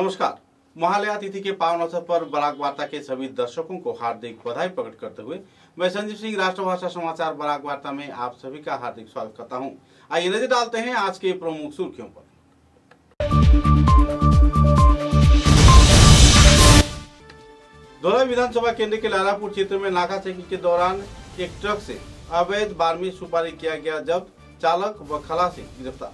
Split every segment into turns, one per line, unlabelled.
नमस्कार। महालया तिथि के पावन अवसर पर बराक वार्ता के सभी दर्शकों को हार्दिक बधाई प्रकट करते हुए मैं संजीव सिंह राष्ट्रभाषा समाचार बराक वार्ता में आप सभी का हार्दिक स्वागत करता हूं। आइए नजर डालते हैं आज के प्रमुख सुर्खियों पर। धोलाई विधानसभा केंद्र के लालापुर क्षेत्र में नाका चेकिंग के दौरान एक ट्रक से अवैध 12वीं सुपारी किया गया जब्त, चालक व खलासी गिरफ्तार।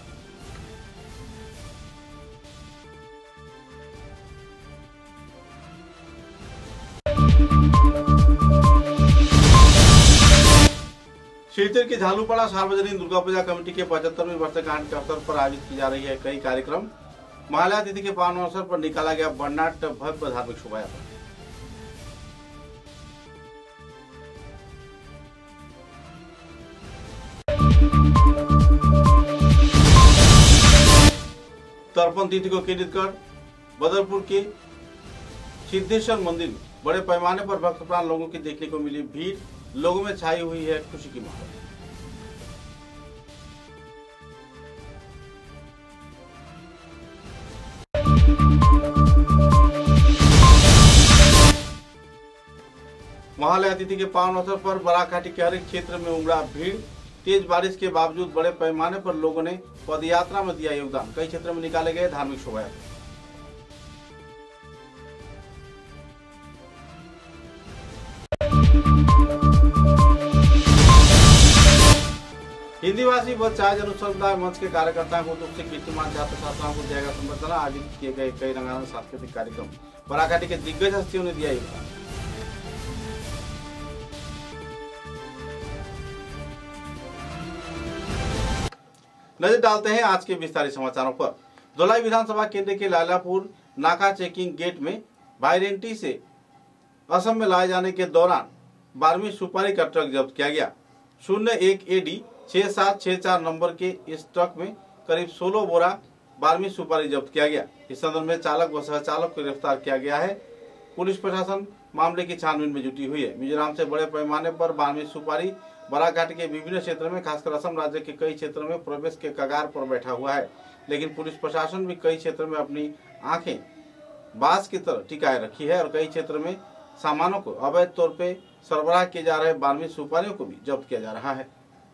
शिवचर के झालूपाड़ा सार्वजनिक दुर्गा पूजा कमेटी के 75वें वर्षगांठ के अवसर पर आयोजित की जा रही है कई कार्यक्रम। महालया तिथि के पावन अवसर पर निकाला गया बर्नाट भव्य धार्मिक शोभा यात्रा। तर्पण तिथि को केंद्रित कर बदरपुर के सिद्धेश्वर मंदिर में बड़े पैमाने पर भक्त प्राण लोगों की देखने को मिली भीड़, लोगों में छाई हुई है खुशी की माहौल। महालया तिथि के पावन अवसर पर बराक घाटी के हर एक क्षेत्र में उमड़ा भीड़। तेज बारिश के बावजूद बड़े पैमाने पर लोगों ने पदयात्रा में दिया योगदान। कई क्षेत्रों में निकाले गए धार्मिक शोभा यात्रा। हिंदी भाषी व चाय जनसमुदाय मंच के कार्यकर्ताओं को रूप से कीर्तिमान छात्र छात्राओं को दिया गया संबर्धना। आयोजित किए गए कई रंगारंग सांस्कृतिक कार्यक्रम। बराक घाटी के दिग्गज हस्तियों ने दिया योगदान। नजर डालते हैं आज के विस्तारित समाचारों पर। धोलाई विधानसभा केंद्र के लालापुर नाका चेकिंग गेट में वारंटी से असम में लाए जाने के दौरान 12वीं सुपारी का ट्रक जब्त किया गया। 01 AD 6764 नंबर के इस ट्रक में करीब 16 बोरा 12वीं सुपारी जब्त किया गया। इस संदर्भ में चालक व सहचालक को गिरफ्तार किया गया है। पुलिस प्रशासन मामले की छानबीन में जुटी हुई है। मिजोरम से बड़े पैमाने पर 12वीं सुपारी बराक घाटी के विभिन्न क्षेत्रों में खासकर असम राज्य के कई क्षेत्रों में प्रवेश के कगार पर बैठा हुआ है, लेकिन पुलिस प्रशासन भी कई क्षेत्रों में अपनी आंखें बाज की तरह टिकाए रखी है और कई क्षेत्रों में सामानों को अवैध तौर पे सरबराह किए जा रहे 12वीं सुपारियों को भी जब्त किया जा रहा है।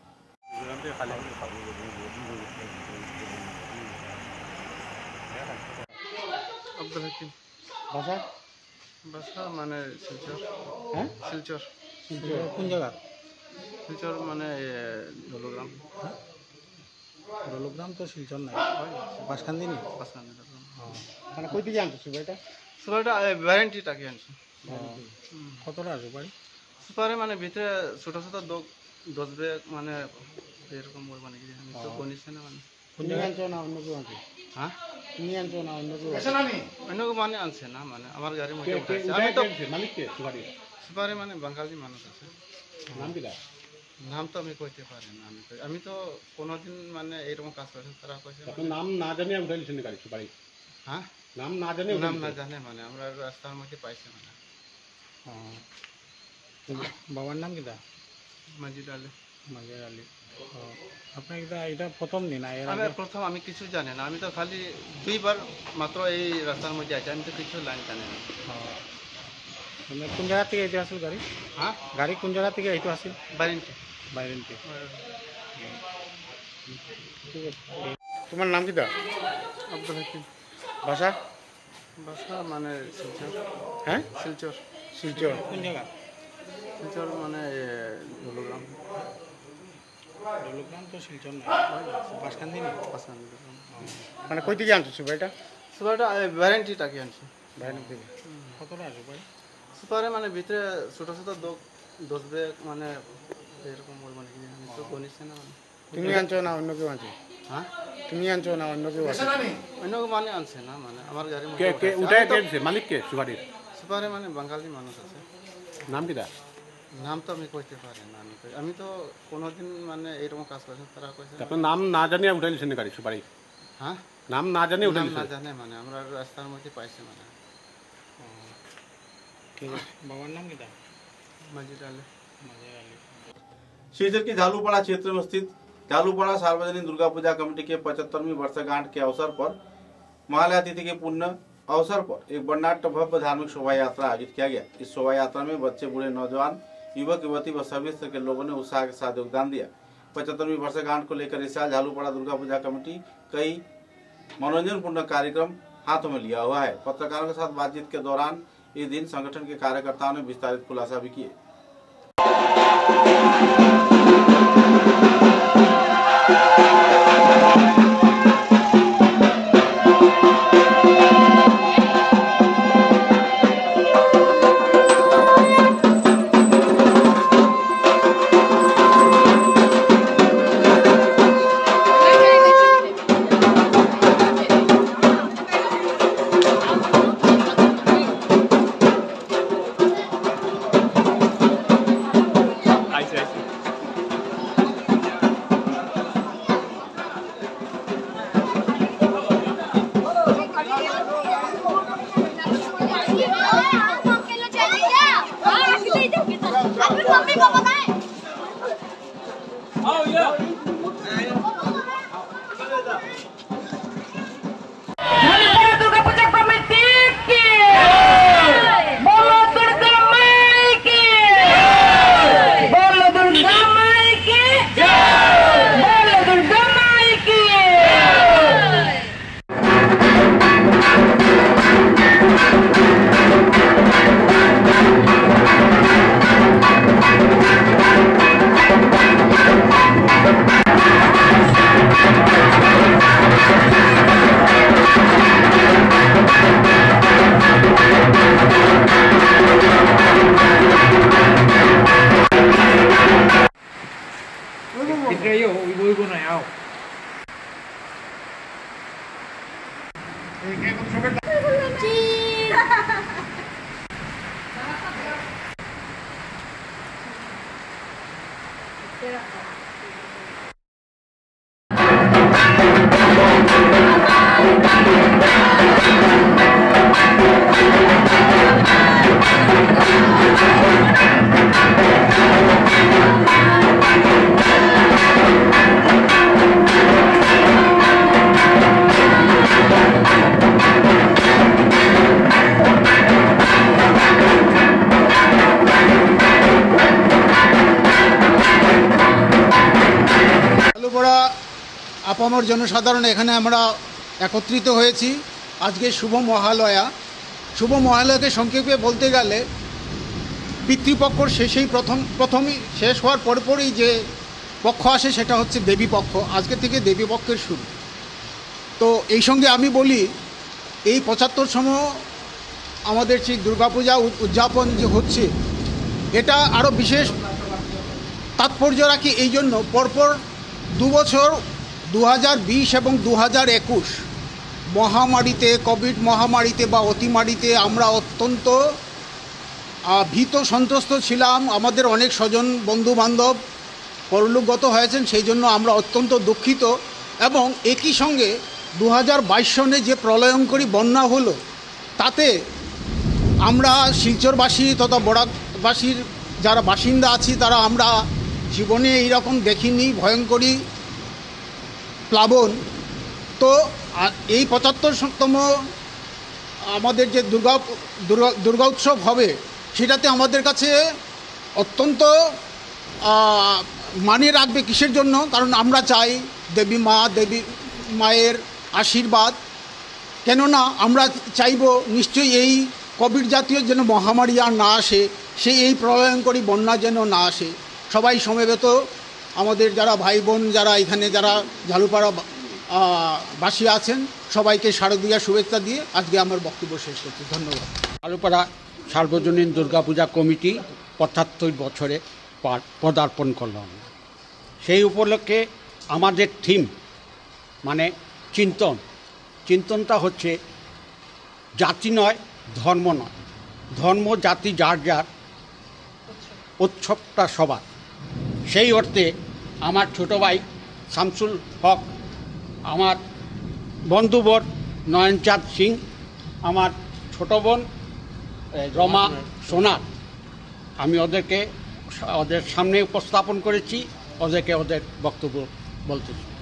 बसा माने सिलचर
कौन जगह
सिलचर माने ढोलोग्राम
ढोलोग्राम तो सिलचर ना बासखान्दी नहीं মানে কই থেকে আনছো সুপারিটা
সুপারিটা ওয়ারেন্টিটা কি আনছো
কতটা সুপারি
সুপারি মানে ভিতরে ছোট ছোট 10 ব্যাগ মানে এরকম ওই মানে কি আমি তো কোনিছে না মানে
কোন জায়গা আনছো না অন্য কেউ আনছে
হ্যাঁ
তুমি আনছো না অন্য কেউ
আছে না নি অন্য কেউ মানে আনছে না মানে আমার গাড়ির মধ্যে উঠাইছে আমি তো
মালিক কে সুপারি
সুপারি মানে বাঙালি মানুষ আছে
নাম কি দা
নাম তো আমি কইতে পারি না আমি তো কোনোদিন মানে এরকম কাজ করেছি তারা কইছে
আপনার নাম না জানি উঠাইছেন গাড়ি সুপারি
হ্যাঁ
নাম না জানি
জানে মানে আমরা রাস্তার মধ্যে পাইছি মানে
বাবার নাম কি দা
মজিদ আলী
আপনার এটা প্রথম দিন
আমি প্রথম আমি কিছু জানি না আমি তো খালি দুইবার মাত্র এই রাস্তার মধ্যে আছি আমি তো কিছু লাইন জানি না
কোন জায়গা থেকে এটা আসল গাড়ি
হ্যাঁ
গাড়ি কোন জায়গা থেকে এটা আসল
বাইরেন্টি
তোমার নাম কি দা
আব্দুল হাকিম
ভাষা
বাসা মানে শিলচর
হ্যাঁ
শিলচর
শিলচর কোন জায়গা
শিলচর মানে ঢোলোগ্রাম
তো শিলচর না বাসখান্দি নেই
বাসখান্দি
মানে কই থেকে আনছো সুপারিটা
সুপারিটা ওয়ারেন্টিটা কি আনছো
বাইরেন্টি থেকে কতটা সুপারি
সুপারি মানে ভিতরে ছোট ছোট 10 ব্যাগ মানে এরকম ওই মানে কি আমি তো কোনিছে না মানে
তুমি আনছো না অন্য কেউ আনছে
হ্যাঁ
তুমি আনছো না অন্য কেউ আনছে
অন্য কেউ মানে আনছে না মানে আমার গাড়ির মধ্যে
কে উঠায় দিয়েছে মালিক কে সুপারির
সুপারি মানে বাঙালি মানুষ আছে
নাম কি দা
নাম তো আমি কইতে পারি না আমি তো কোনোদিন মানে এরকম কাজ করেছি তারা কইছে
আপনার নাম না জানিয়ে উঠাইছেন গাড়ি সুপারি
হ্যাঁ
নাম না জানিয়ে উঠাইছেন
না জানে মানে আমরা রাস্তার মধ্যে পাইছি মানে
ঠিক আছে বাবার नाम কি দা
मजिद आली
शिवचर के झालूपाड़ा क्षेत्र में स्थित झालूपाड़ा सार्वजनिक दुर्गा पूजा कमेटी के 75वीं वर्षगांठ के अवसर पर महालया तिथि के पुण्य अवसर पर एक वर्णाढ्य भव्य धार्मिक शोभा यात्रा आयोजित किया गया। इस शोभा यात्रा में बच्चे, बूढ़े, नौजवान, युवक, युवती व सभी स्तर के लोगों ने उत्साह के साथ योगदान दिया। 75वीं वर्षगांठ को लेकर इस साल झालूपड़ा दुर्गा पूजा कमेटी कई मनोरंजनपूर्ण कार्यक्रम हाथों में लिया हुआ है। पत्रकारों के साथ बातचीत के दौरान इस दिन संगठन के कार्यकर्ताओं ने विस्तारित खुलासा भी किए।
আপামর জনসাধারণ এখানে আমরা একত্রিত হয়েছি আজকে শুভ মহালয়াকে সংক্ষেপে বলতে গেলে পিতৃপক্ষর শেষেই প্রথমই শেষ হওয়ার পরপরই যে পক্ষ আসে সেটা হচ্ছে দেবী পক্ষ। আজকে থেকে দেবী পক্ষের শুরু। তো এই সঙ্গে আমি বলি এই 75তম আমাদের সেই দুর্গাপূজা উদযাপন যে হচ্ছে এটা আরও বিশেষ তাৎপর্য রাখি এই জন্য পরপর 2 বছর 2020 এবং 2021 মহামারীতে কোভিড মহামারীতে বা অতিমারীতে আমরা অত্যন্ত ভীত সন্ত্রস্ত ছিলাম। আমাদের অনেক স্বজন বন্ধুবান্ধব পরলোকগত হয়েছেন, সেই জন্য আমরা অত্যন্ত দুঃখিত। এবং একই সঙ্গে 2022 সনে যে প্রলয়ঙ্করী বন্যা হলো তাতে আমরা শিলচরবাসী তথা বরাকবাসীর যারা বাসিন্দা আছি তারা আমরা জীবনে এইরকম দেখিনি ভয়ঙ্করী প্লাবন। তো এই 75তম আমাদের যে দুর্গা উৎসব হবে সেটাতে আমাদের কাছে অত্যন্ত মানে রাখবে। কিসের জন্য? কারণ আমরা চাই দেবী মায়ের আশীর্বাদ। কেননা আমরা চাইব নিশ্চয়ই এই কোভিড জাতীয় যেন মহামারী আর না আসে, এই প্রলয়ঙ্করী বন্যা যেন না আসে। সবাই সমবেত আমাদের যারা ভাই বোন যারা এখানে যারা ঝালুপাড়া বাসী আছেন সবাইকে শারদীয়া শুভেচ্ছা দিয়ে আজকে আমার বক্তব্য শেষ করছি। ধন্যবাদ।
ঝালুপাড়া সার্বজনীন দুর্গাপূজা কমিটি 75 বছরে পদার্পণ করলাম। সেই উপলক্ষে আমাদের থিম মানে চিন্তনটা হচ্ছে জাতি নয় ধর্ম নয়, ধর্ম জাতি যার যার, উৎসবটা সবার। সেই অর্থে আমার ছোটো ভাই শামসুল হক, আমার বন্ধুবর নয়নচাঁদ সিং, আমার ছোটো বোন রমা সোনার, আমি ওদের সামনে উপস্থাপন করেছি, ওদের বক্তব্য বলতেছি।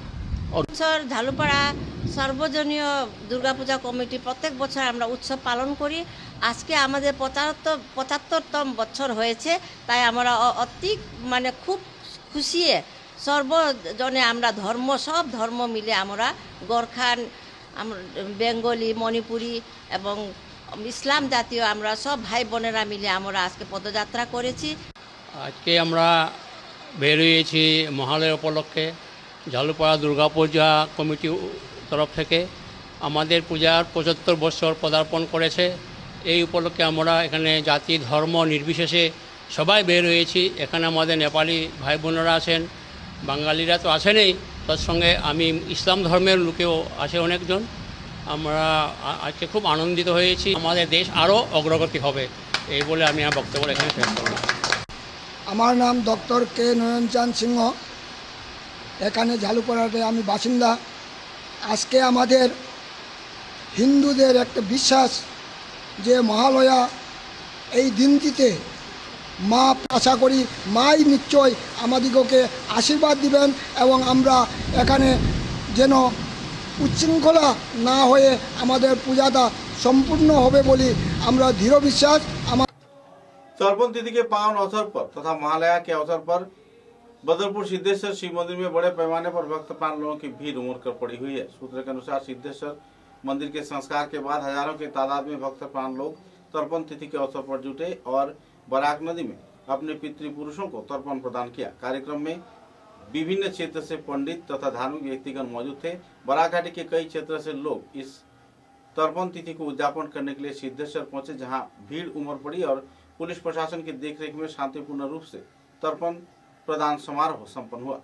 বছর ঝালুপাড়া সর্বজনীয় দুর্গাপূজা কমিটি প্রত্যেক বছর আমরা উৎসব পালন করি। আজকে আমাদের 75তম বছর হয়েছে, তাই আমরা অতি খুব খুশি সর্বজনে আমরা সব ধর্ম মিলে আমরা গোর্খান, বেঙ্গলি, মণিপুরি এবং ইসলাম জাতীয় আমরা সব ভাই বোনেরা মিলে আমরা আজকে পদযাত্রা করেছি।
আজকে আমরা বের হয়েছি মহালয়া উপলক্ষে ঝালুপাড়া দুর্গাপূজা কমিটির তরফ থেকে। আমাদের পূজার 75 বছর পদার্পণ করেছে। এই উপলক্ষে আমরা এখানে জাতি ধর্ম নির্বিশেষে সবাই বের হয়েছি। এখানে আমাদের নেপালি ভাই বোনেরা আছেন, বাঙালিরা তো আছেনই, তার সঙ্গে আমি ইসলাম ধর্মের লোকেও আছে অনেকজন। আমরা আজকে খুব আনন্দিত হয়েছি। আমাদের দেশ আরও অগ্রগতি হবে, এই বলে আমি আমার বক্তব্য এখানে শেষ করলাম।
আমার নাম ডক্টর কে নয়নচাঁদ সিংহ, এখানে ঝালুপাড়াতে আমি বাসিন্দা। আজকে আমাদের হিন্দুদের একটা বিশ্বাস যে মহালয়া এই দিনটিতে মা, আশা করি মাই নিশ্চয় আমাদিগকে আশীর্বাদ দিবেন এবং আমরা এখানে যেন উচ্ছৃঙ্খলা না হয়ে আমাদের পূজাটা সম্পূर्ण হবে বলে আমরা দৃঢ় বিশ্বাস।
तर्पण तिथि के पावन अवसर पर तथा महालया के अवसर पर बदरपुर सिद्धेश्वर शिव मंदिर में बड़े पैमाने पर भक्त प्राण लोगों की भीड़ उमड़ कर पड़ी हुई है। सूत्र के अनुसार सिद्धेश्वर मंदिर के संस्कार के बाद हजारों के तादाद में भक्त प्राण लोग तर्पण तिथि के अवसर पर जुटे और बराक नदी में अपने पितृपुरुषों को तर्पण प्रदान किया। कार्यक्रम में विभिन्न क्षेत्र से पंडित तथा धार्मिक व्यक्तिगण मौजूद थे। बराक घाटी के कई क्षेत्र से लोग इस तर्पण तिथि को उद्यापन करने के लिए सिद्धेश्वर पहुंचे, जहां भीड़ उमड़ पड़ी और पुलिस प्रशासन की देखरेख में शांतिपूर्ण रूप से तर्पण प्रदान समारोह संपन्न हुआ।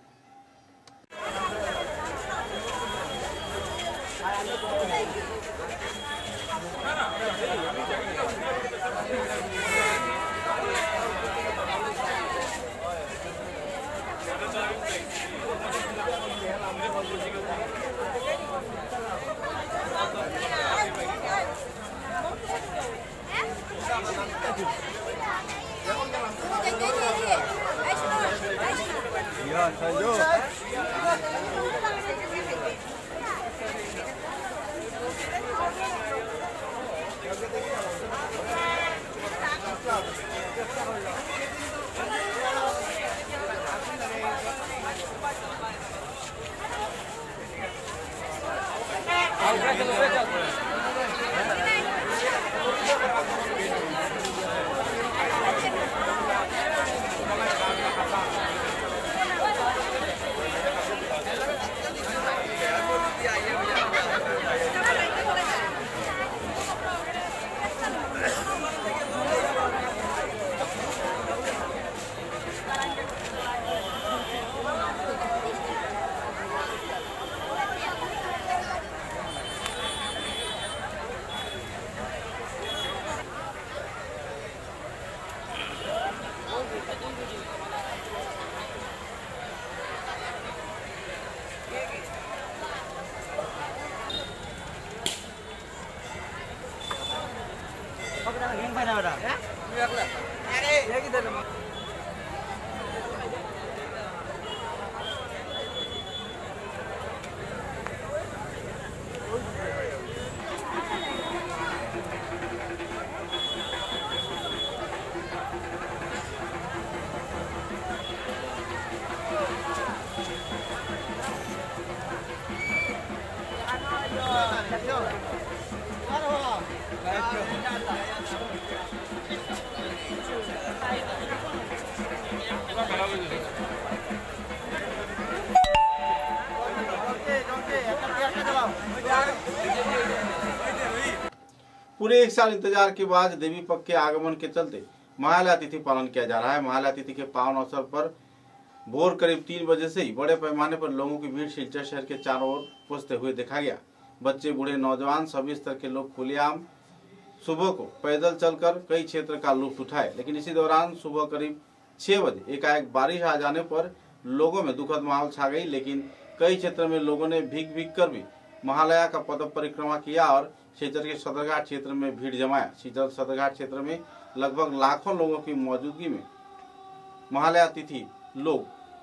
पूरे एक साल इंतजार के बाद देवी पक्ष के आगमन के चलते महालया तिथि पालन किया जा रहा है। महालया तिथि के पावन अवसर पर भोर करीब 3 बजे से ही बड़े पैमाने पर लोगों की भीड़ सिलचर शहर के चारों ओर पहुंचते हुए देखा गया। बच्चे, बूढ़े, नौजवान सभी स्तर के लोग खुलेआम सुबह को पैदल चलकर कई क्षेत्र का लुत्फ उठाए। लेकिन इसी दौरान सुबह करीब 6 बजे एकाएक बारिश आ जाने पर लोगों में दुखद माहौल छा गई। लेकिन कई क्षेत्र में लोगों ने भीग भीग कर भी महालया का पद परिक्रमा किया और सीचर के सदरघाट क्षेत्र में भीड़ जमाया। सीचर सदरघाट क्षेत्र में लगभग लाखों लोगों की मौजूदगी में महालया तिथि लोग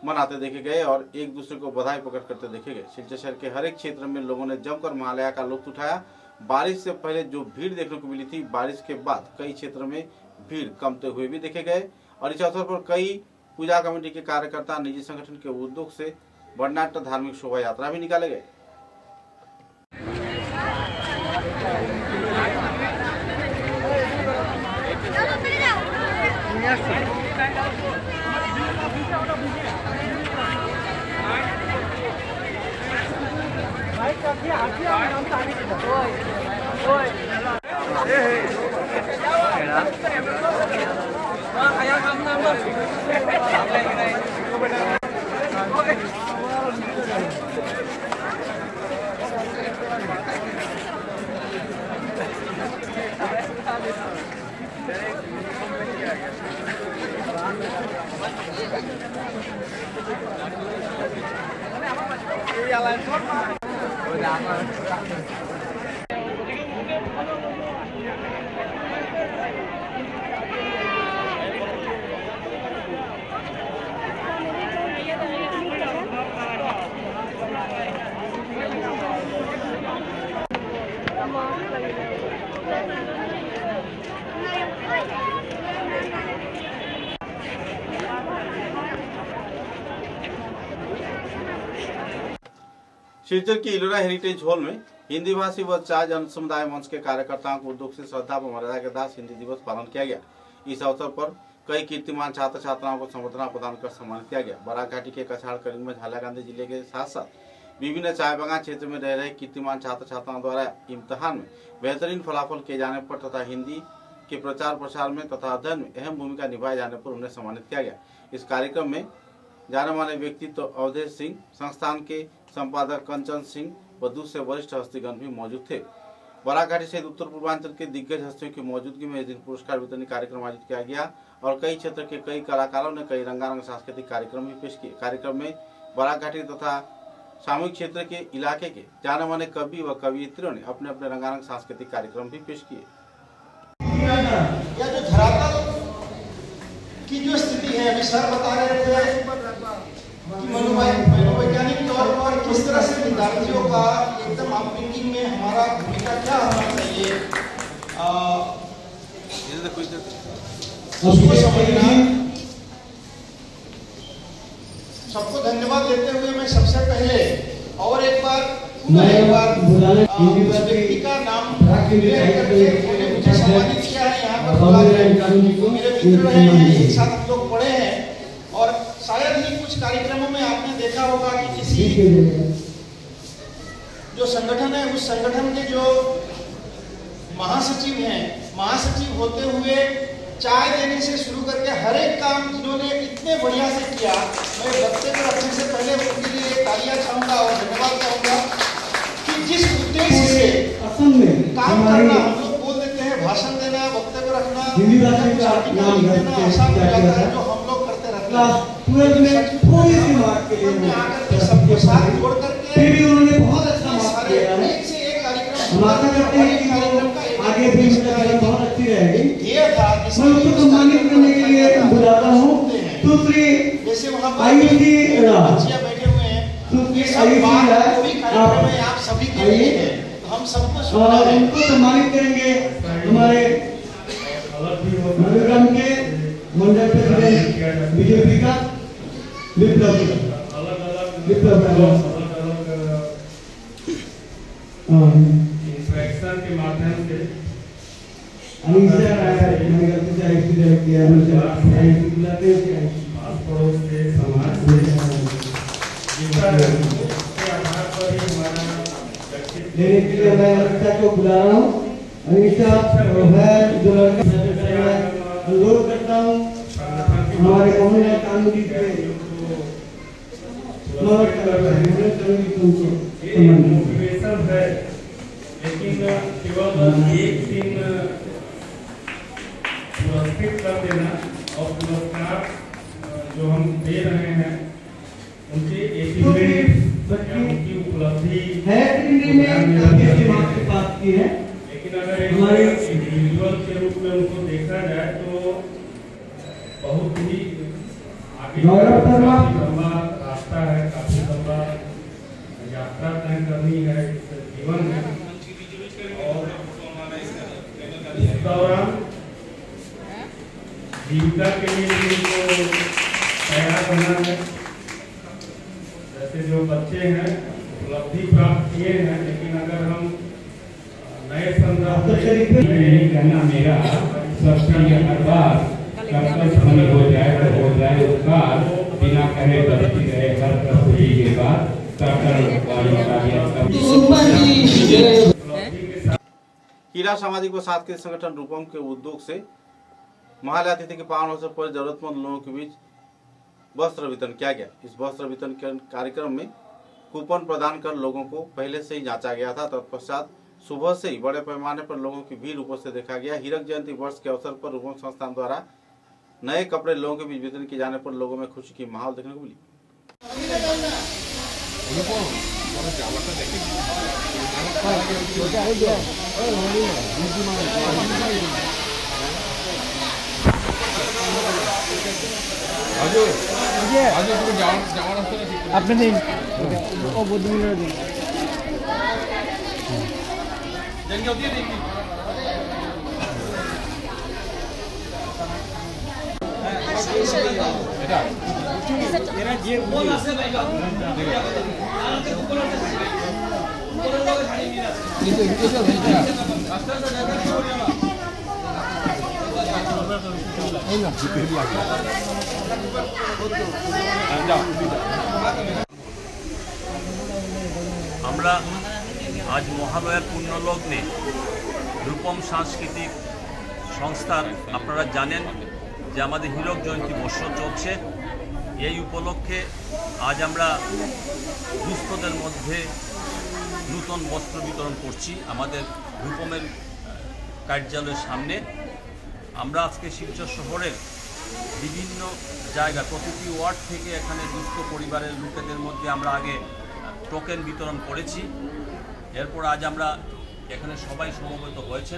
मनाते देखे गए और एक दूसरे को बधाई प्रकट करते देखे गए। सिलचर शहर के हर एक क्षेत्र में लोगों ने जमकर महालया का लुत्फ उठाया। बारिश से पहले जो भीड़ देखने को मिली थी, बारिश के बाद कई क्षेत्रों में भीड़ कमते हुए भी देखे गए और इस अवसर पर कई पूजा कमेटी के कार्यकर्ता, निजी संगठन के उद्योग से वर्णनाट्य धार्मिक शोभा यात्रा भी निकाले गए। सिलचर के इलोरा हेरिटेज हॉल में हिंदी भाषी व चार जन समुदाय मंच के कार्यकर्ताओं को उद्योग से श्रद्धा व मर्यादा के साथ हिंदी दिवस पालन किया गया। इस अवसर पर कई कीर्तिमान छात्र छात्राओं को संबर्धना प्रदान कर सम्मानित किया गया। बराक घाटी के कछाड़, करीमगंज, हाइलाकांदी जिले के साथ साथ विभिन्न चाय बागान क्षेत्र में रह रहे कीर्तिमान छात्र छात्राओं द्वारा इम्तिहान में बेहतरीन फलाफल किए जाने पर तथा हिंदी के प्रचार प्रसार में तथा अध्ययन में अहम भूमिका निभाए जाने पर उन्हें सम्मानित किया गया। इस कार्यक्रम में जाने माने व्यक्तित्व अवधेश सिंह, संस्थान के संपादक कंचन सिंह व दूसरे वरिष्ठ हस्तीगण भी मौजूद थे। बराक घाटी सहित उत्तर पूर्वांचल के दिग्गज हस्तियों की मौजूदगी में इस दिन पुरस्कार वितरण कार्यक्रम आयोजित किया गया और कई क्षेत्र के कई कलाकारों ने कई रंगारंग सांस्कृतिक कार्यक्रम भी पेश किए। कार्यक्रम में बराक घाटी तथा सामूहिक क्षेत्र के इलाके के जाने माने कवि व कवियत्रियों ने अपने अपने रंगारंग सांस्कृतिक कार्यक्रम भी पेश किए।
या जो धरातल की जो स्थिति है, अभी सर बता रहे थे कि मनोवैज्ञानिक तौर पर किस तरह से विद्यार्थियों का एकदम अपब्रिंगिंग में हमारा भूमिका क्या होना चाहिए, उसको समझना। सबको धन्यवाद देते हुए मैं सबसे पहले और एक बार उस व्यक्ति का नाम मुझे सम्मानित किया है यहाँ पर। मेरे मित्र रहे हैं, एक साथ हम लोग पढ़े हैं और शायद ही कुछ कार्यक्रमों में आपने देखा होगा कि किसी जो संगठन है उस संगठन के जो महासचिव हैं, महासचिव होते हुए चाय देने से शुरू करके हर एक काम जिन्होंने इतने बढ़िया से किया, मैं वक्ते को रखने से पहले उनके लिए तालियां चाहूंगा और धन्यवाद चाहूंगा कि जिस उद्देश्य से काम करना, हम लोग बोल देते हैं भाषण देना, वक्ते को रखना, जो हम लोग करते रहते हैं, सबको साथ जोड़ करके बहुत अच्छा सारे एक से एक कार्यक्रम आगे भी बहुत अच्छी रहेगी। ये था मैं उसको सम्मानित करने के लिए बुला रहा हूँ सुश्री आयुषी बैठे हुए हैं। ये सब बात आप सभी के लिए है, हम सबको उनको सम्मानित करेंगे। हमारे नवग्राम के मंडल प्रेसिडेंट बीजेपी का विप्लव इंस्ट्रक्शन के माध्यम से पड़ोस के समाज लेने के लिए मैं अनिता को बुला रहा हूँ। अनिता है जो अनुरोध करता हूँ हमारे मोहन कानूनी मोटिवेशन है, लेकिन केवल एक दिन पुरस्कृत कर देना और पुरस्कार जो हम दे रहे हैं उनके उनकी उपलब्धि है, लेकिन अगर इंडिविजुअल के रूप में उनको देखा जाए तो बहुत ही आगे लंबा
करनी है इस जीवन में। और इस दौरान जीविका के लिए भी उनको तैयार करना है। जैसे जो बच्चे हैं उपलब्धि प्राप्त किए हैं, लेकिन अगर हम नए संदर्भ में यही कहना मेरा सबसे हर बार कर्तव्य समय हो जाए तो हो जाए उपकार, बिना कहे बचती रहे हर कर्तव्य के बाद
कीड़ा सामाजिक व सांस्कृतिक संगठन रूपम के उद्योग से महालया तिथि के पावन अवसर पर जरूरतमंद लोगों के बीच वस्त्र वितरण किया गया। इस वस्त्र वितरण कार्यक्रम में कूपन प्रदान कर लोगों को पहले से ही जांचा गया था। तत्पश्चात सुबह से ही बड़े पैमाने पर लोगों की भीड़ उपस्थित देखा गया। हीरक जयंती वर्ष के अवसर पर रूपम संस्थान द्वारा नए कपड़े लोगों के बीच वितरण किए जाने पर लोगों में खुशी की माहौल देखने को मिली।
আপনি দিন ও বুদ্ধিমিনের দিন
আমরা আজ মহালয়ার পুণ্যলগ্নে রূপম সাংস্কৃতিক সংস্থার আপনারা জানেন যে আমাদের হীরক জয়ন্তী বর্ষ চলছে। এই উপলক্ষে আজ আমরা দুস্থদের মধ্যে নূতন বস্ত্র বিতরণ করছি আমাদের রূপমের কার্যালয়ের সামনে। আমরা আজকে শিলচর শহরের বিভিন্ন জায়গা প্রতিটি ওয়ার্ড থেকে এখানে দুস্থ পরিবারের লোকেদের মধ্যে আমরা আগে টোকেন বিতরণ করেছি। এরপর আজ আমরা এখানে সবাই সমবেত হয়েছেন।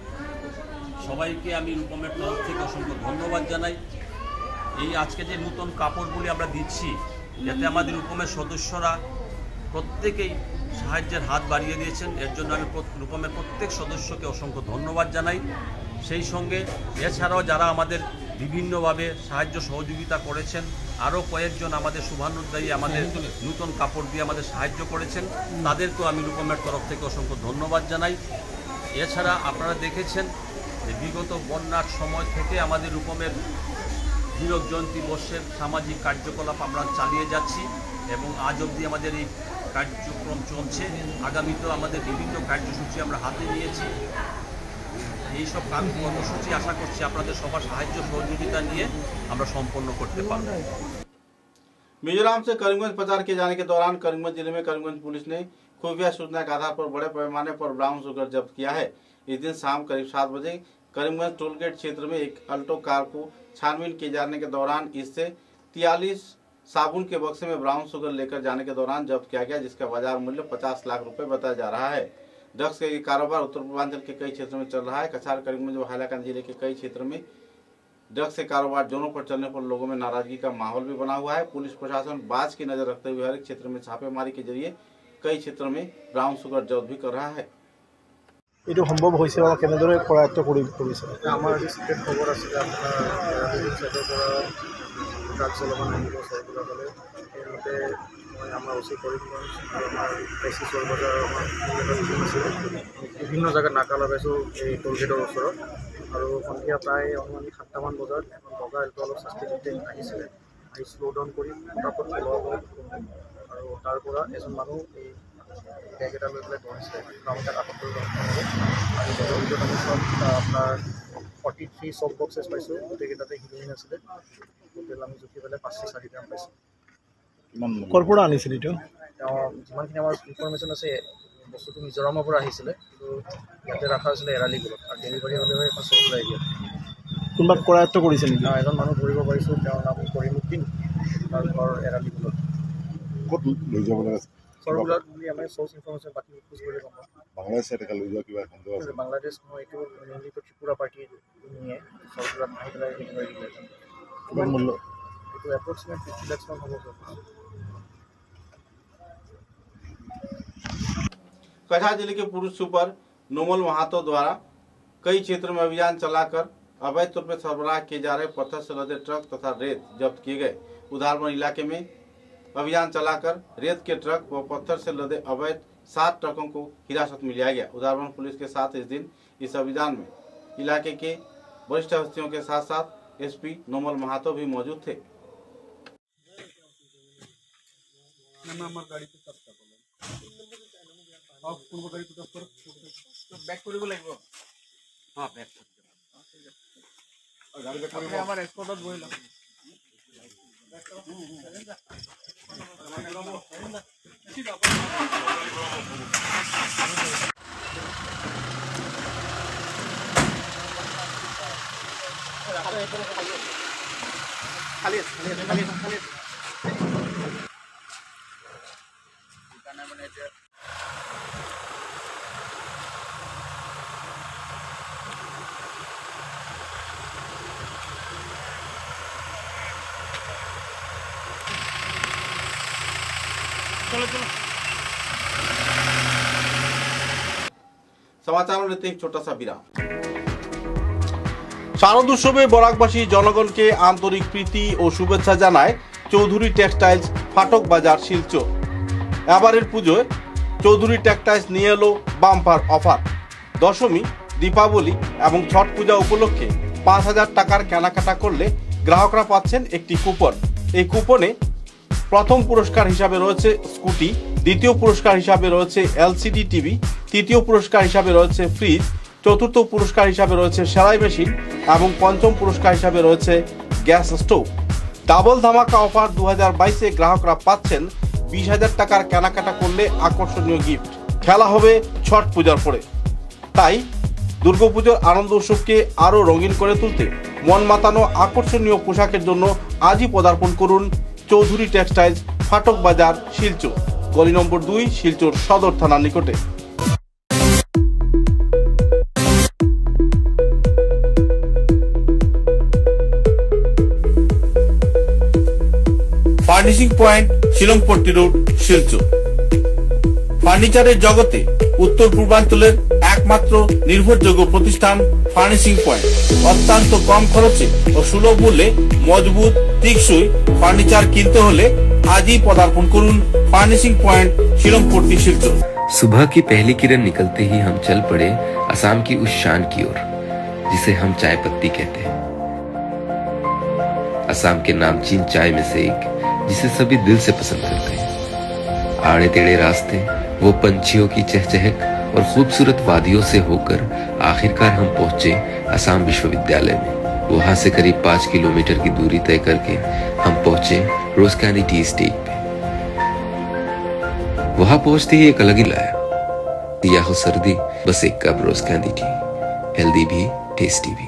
সবাইকে আমি রূপমের তরফ থেকে অসংখ্য ধন্যবাদ জানাই। এই আজকে যে নতুন কাপড়গুলি আমরা দিচ্ছি যাতে আমাদের রূপমের সদস্যরা প্রত্যেকেই সাহায্যের হাত বাড়িয়ে দিয়েছেন, এর জন্য আমি রূপমের প্রত্যেক সদস্যকে অসংখ্য ধন্যবাদ জানাই। সেই সঙ্গে এছাড়াও যারা আমাদের বিভিন্নভাবে সাহায্য সহযোগিতা করেছেন, আরও কয়েকজন আমাদের শুভানুধ্যায়ী আমাদের নতুন কাপড় দিয়ে আমাদের সাহায্য করেছেন, তাদেরকেও আমি রূপমের তরফ থেকে অসংখ্য ধন্যবাদ জানাই। এছাড়া আপনারা দেখেছেন যে বিগত বন্যার সময় থেকে আমাদের রূপমের হীরক জয়ন্তী বর্ষের সামাজিক কার্যকলাপ আমরা চালিয়ে যাচ্ছি এবং আজ অবধি আমাদের এই কার্যক্রম চলছে। আগামীতেও আমাদের বিভিন্ন কার্যসূচি আমরা হাতে নিয়েছি। এই সব কর্মসূচি আশা করছি আপনাদের সবার সাহায্য সহযোগিতা নিয়ে আমরা সম্পন্ন করতে পারব।
मिजोरम से करीमगंज प्रचार किए जाने के दौरान करीमगंज जिले में करीमगंज पुलिस ने खुफिया सूचना के आधार पर बड़े पैमाने पर ब्राउन शुगर जब्त किया है। इस दिन शाम करीब 7 बजे करीमगंज टोलगेट क्षेत्र में एक अल्टो कार को छानबीन किए जाने के दौरान इससे 43 साबुन के बक्से में ब्राउन शुगर लेकर जाने के दौरान जब्त किया गया, जिसका बाजार मूल्य 50 लाख रुपए बताया जा रहा है। ड्रग्स का कारोबार उत्तर पूर्वांचल के कई क्षेत्रों में चल रहा है। कछार, करीमगंज व हैलाकंद जिले के कई क्षेत्रों में ड्रग्स के कारोबार दोनों पर चलने पर लोगों में नाराजगी का माहौल भी बना हुआ है। पुलिस प्रशासन बाज की नजर रखते हुए हर एक क्षेत्र में छापेमारी के जरिए कई क्षेत्रों में ब्राउन शुगर जब्त भी कर रहा है।
এইটো সম্ভৱ হৈছে বা কেনেদৰে কৰায়ত্ব কৰিছে?
আমাৰ আজি চিক্ৰেট খবৰ আছিলে আপোনাৰ চাইডৰ পৰা ড্ৰাগছ অলপমান আহিব চৰকাৰলৈ, সেইমতে মই আমাৰ ওচৰ কৰিমগঞ্জ আৰু আমাৰ বেচিছৰ বজাৰৰ আছিলে বিভিন্ন জেগাত নাকা লগাইছোঁ এই টোলগেটৰ ওচৰত। আৰু সন্ধিয়া প্ৰায় অনুমানিক 7টামান বজাত এখন বগা এলটো অলপ চাস্তিতে আহিছিলে, আহি শ্ল' ডাউন কৰি ফটাফট চলোৱা আৰু তাৰ পৰা এজন মানুহ এই বেগ এটা লৈ পেলাই ধৰিছিলে। আমি তাক আটক কৰিব আৰু বেগৰ ভিতৰত আমি চব আপোনাৰ 43 চফ বক্সেছ পাইছোঁ, গোটেইকেইটাতে হিৰোইন আছিলে। টোটেল আমি জুখি পেলাই 504 গ্ৰাম পাইছোঁ।
ক'ৰ পৰা আনিছিল এইটো?
তেওঁ যিমানখিনি আমাৰ ইনফৰমেশ্যন আছে বস্তুটো মিজোৰামৰ পৰা আহিছিলে, কিন্তু ইয়াতে ৰখা হৈছিলে এৰালিগুলত আৰু ডেলিভাৰী হ'লে এখন চব ওলাই দিয়ে।
কোনোবাক কৰায়ত্ব কৰিছে নেকি?
এজন মানুহ ধৰিব পাৰিছোঁ, তেওঁৰ নাম কৰিমুদ্দিন, তাৰ ঘৰ এৰালিগুলত।
ক'ত লৈ যাব লাগে?
চৰগুলাত বুলি আমি চ'ৰ্চ ইনফৰমেশ্যন বাকী খোজ কৰি গম পাওঁ।
বাংলাদেশ লৈ যোৱা কিবা সন্দেহ আছে?
বাংলাদেশ নহয়, এইটো মেইনলি ত্ৰিপুৰা পাৰ্টি নিয়ে চৰগুলাত আহি পেলাই ডেলিভাৰী দিলে।
কিমান মূল্য?
এইটো এপ্ৰক্সিমেট 50 লাখ মান হ'ব।
कछा जिले के पुरुष सुपर नोमल महातो द्वारा कई क्षेत्रों में अभियान चलाकर अवैध तौर पर सरबराह किए जा रहे पत्थर से लदे ट्रक तथा रेत जब्त किए गए। उधारवन इलाके में अभियान चलाकर रेत के ट्रक व पत्थर से लदे अवैध 7 ट्रकों को हिरासत में लिया गया। उधारवन पुलिस के साथ इस दिन इस अभियान में इलाके के वरिष्ठ हस्तियों के साथ साथ एसपी नोमल महातो भी मौजूद थे। समाचारों लेते एक छोटा सा विराम। শারদ উৎসবে বরাকবাসী জনগণকে আন্তরিক প্রীতি ও শুভেচ্ছা জানায় চৌধুরী টেক্সটাইলস ফাটক বাজার শিলচর। এবারের পুজোয় চৌধুরী টেক্সটাইলস নিয়ে এলো বাম্পার অফার। দশমী, দীপাবলি এবং ছট পূজা উপলক্ষে 5000 টাকার কেনাকাটা করলে গ্রাহকরা পাচ্ছেন একটি কুপন। এই কুপনে প্রথম পুরস্কার হিসাবে রয়েছে স্কুটি, দ্বিতীয় পুরস্কার হিসাবে রয়েছে এলসিডি টিভি, তৃতীয় পুরস্কার হিসাবে রয়েছে ফ্রিজ, চতুর্থ পুরস্কার হিসাবে রয়েছে সেলাই মেশিন এবং পঞ্চম পুরস্কার হিসাবে রয়েছে গ্যাস স্টোভ। ডাবল ধামাকা অফার 2022-এ গ্রাহকরা পাচ্ছেন 20,000 টাকার কেনাকাটা করলে আকর্ষণীয় গিফট। খেলা হবে ছট পূজার পরে। তাই দুর্গাপুজোর আনন্দ উৎসবকে আরও রঙিন করে তুলতে মন মাতানো আকর্ষণীয় পোশাকের জন্য আজই পদার্পণ করুন চৌধুরী টেক্সটাইলস ফাটক বাজার শিলচর, গলি নম্বর 2, শিলচর সদর থানার নিকটে। Furnishing point Shillongpatti road Silchar. ফার্নিচারের জগতে উত্তর পূর্বাঞ্চলের একমাত্র নির্ভরযোগ্য প্রতিষ্ঠান ফার্নিশিং পয়েন্ট। অত্যন্ত কম খরচে ও সুলভ মূল্যে মজবুত টেকসই ফার্নিচার কিনতে হলে आजही पदार्पण करुन फार्निशिंग पॉइंट शिलंगपट्टी शिलचर।
सुबह की पहली किरण निकलते ही हम चल पड़े असम की उस शान की ओर जिसे हम चाय पत्ती कहते हैं। असम के नामचीन चाय में से एक जिसे सभी दिल से पसंद करते हैं। आड़े टेढ़े रास्ते, वो पंछियों की चहचहक और खूबसूरत वादियों से होकर आखिरकार हम पहुंचे असम विश्वविद्यालय में। वहां से करीब 5 किलोमीटर की दूरी तय करके हम पहुंचे रोज कैंडी टी स्टेट पे। वहां पहुंचते ही एक अलग ही लाया, या हो सर्दी बस एक cup rose candy tea, healthy भी टेस्टी भी।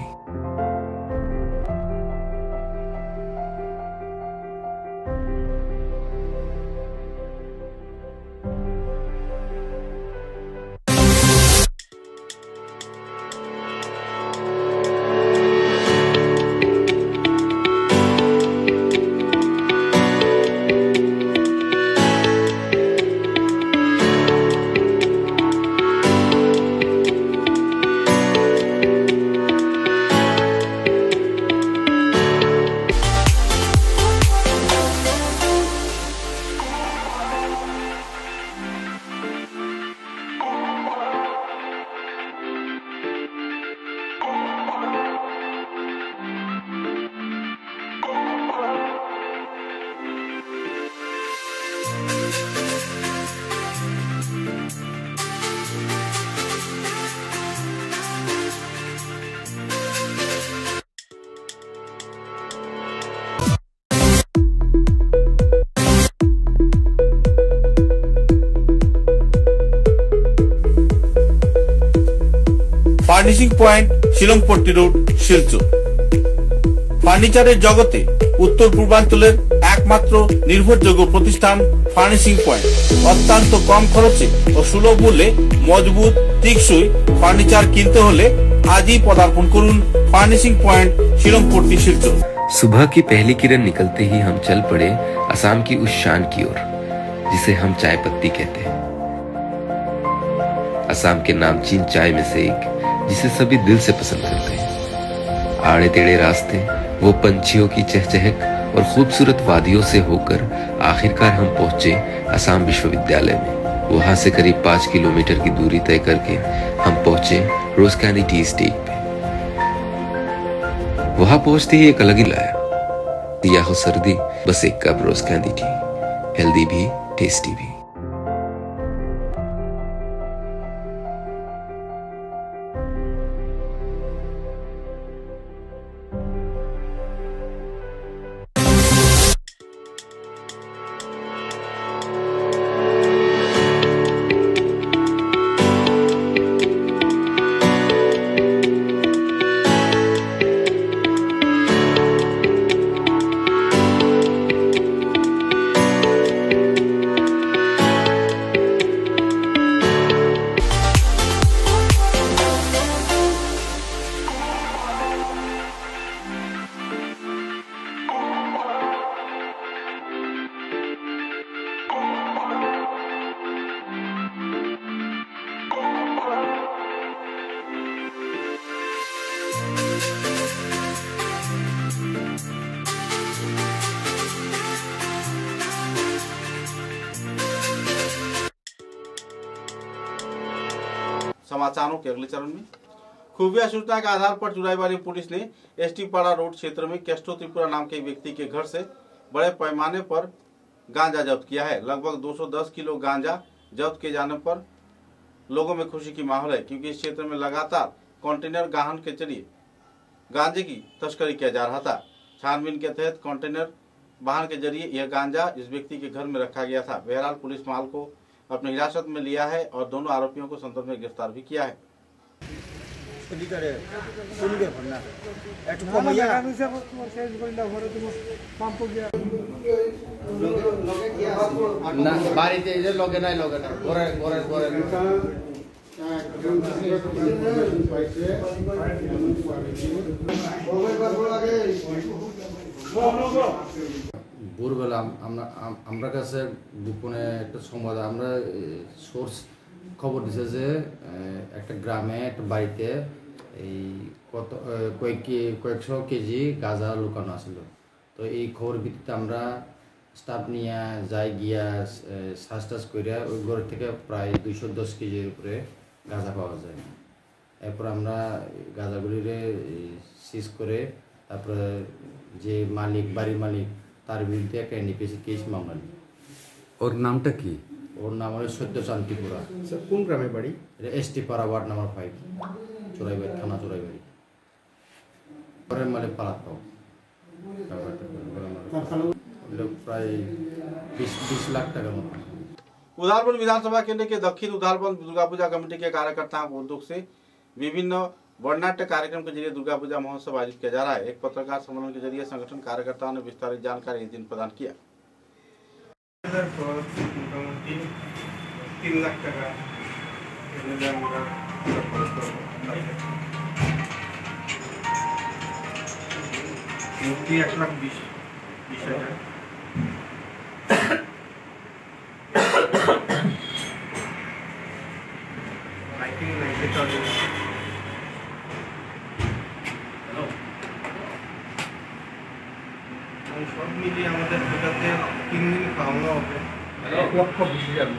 Furnishing point Shillongpatti road Silchar. ফার্নিচারের জগতে উত্তর পূর্বাঞ্চলের একমাত্র নির্ভরযোগ্য প্রতিষ্ঠান ফার্নিশিং পয়েন্ট। অত্যন্ত কম খরচে ও সুলভ মূল্যে মজবুত টেকসই ফার্নিচার কিনতে হলে आजही पदार्पण करुन फार्निशिंग पॉइंट शिलंगपट्टी शिलचर।
सुबह की पहली किरण निकलते ही हम चल पड़े असम की उस शान की ओर जिसे हम चाय पत्ती कहते हैं। असम के नामचीन चाय में से एक, जिसे सभी दिल से पसंद करते हैं। आड़े टेढ़े रास्ते, वो पंछियों की चहचहक और खूबसूरत वादियों से होकर आखिरकार हम पहुंचे असम विश्वविद्यालय में। वहां से करीब 5 किलोमीटर की दूरी तय करके हम पहुंचे रोज कैंडी टी स्टेट पे। वहां पहुंचते ही एक अलग ही लाया, या हो सर्दी, बस एक cup rose candy tea, healthy भी टेस्टी भी।
समाचारों के अगले चरण में खुफिया सूचना के आधार पर चुराईवाली पुलिस ने एसटी पाड़ा रोड क्षेत्र में केस्टो त्रिपुरा नाम के व्यक्ति के घर से बड़े पैमाने पर गांजा जब्त किया है। लगभग 210 किलो गांजा जब्त किए जाने पर लोगों में खुशी की माहौल है, क्योंकि इस क्षेत्र में लगातार कंटेनर वाहन के जरिए गांजे की तस्करी किया जा रहा था। छानबीन के तहत कंटेनर वाहन के जरिए यह गांजा इस व्यक्ति के घर में रखा गया था। बहरहाल पुलिस माल को अपनी हिरासत में लिया है और दोनों आरोपियों को संदर्भ में गिरफ्तार भी किया है।
ভোরবেলা আমরা কাছে গোপনে একটা সংবাদ, আমরা সোর্স খবর দিছে যে একটা গ্রামে একটা বাড়িতে এই কয়েকশো কেজি গাঁজা লুকানো আছিল। তো এই খবর ভিত্তিতে আমরা স্টাফ নিয়ে যাই, গিয়া সার্চ টাচ করিয়া ওই ঘর থেকে প্রায় 210 কেজির উপরে গাঁজা পাওয়া যায়। এরপর আমরা গাঁজাগুলিরে সিজ করে তারপরে যে মালিক, বাড়ির মালিক, তার বিরুদ্ধে একটা এনডিপিএসি কেস মামলা নিই।
ওর নামটা কি?
ওর নাম হলো সত্যচাঁদ ত্রিপুরা।
কোন গ্রামে বাড়ি?
এসটি পাড়া ওয়ার্ড নাম্বার 5, চোরাইবাড়ি থানা, চোরাইবাড়ি। ঘরের মালিক পালাতপাও, প্রায় 20 लाख টাকার মতো।
उधारबंद विधानसभा केंद्र के दक्षिण उधारबंद दुर्गा पूजा कमेटी के कार्यकर्ताओं के उद्योग से विभिन्न वर्णनाट्य कार्यक्रम के जरिए दुर्गा पूजा महोत्सव आयोजित किया जा रहा है। एक पत्रकार सम्मेलन के जरिए संगठन कार्यकर्ताओं ने विस्तारित जानकारी इस दिन प्रदान किया।
3 लाख টাকা 1,20,000 সব মিলিয়ে আমাদের টোটাতে 3 দিন খাওয়ানো হবে 1,20,000।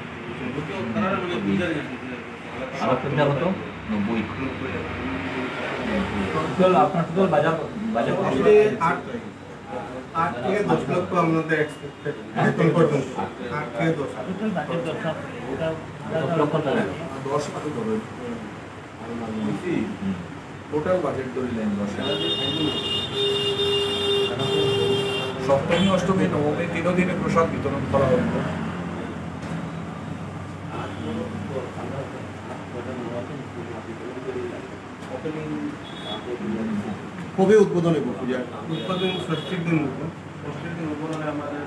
आठ থেকে 10 লক্ষ আমাদের এক্সপেক্টেড এখন পর্যন্ত। 8 থেকে 10
টোটাল বাজেট ধরিলেন 10। সপ্তমী, অষ্টমী, নবমী 3 দিনে প্রসাদ বিতরণ করা হবে।
কবে উদ্বোধন হবে পূজা?
উদ্বোধন ষষ্ঠীর দিন উদ্বোধনে আমাদের